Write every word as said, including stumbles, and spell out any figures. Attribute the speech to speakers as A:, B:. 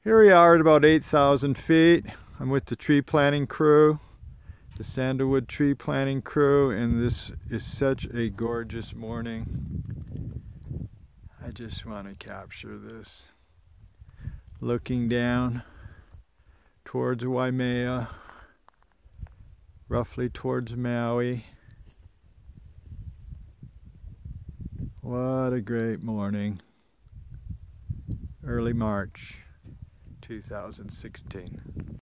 A: Here we are at about eight thousand feet. I'm with the tree planting crew, the Sandalwood tree planting crew, and this is such a gorgeous morning. I just want to capture this. Looking down towards Waimea, roughly towards Maui. What a great morning. Early March two thousand sixteen.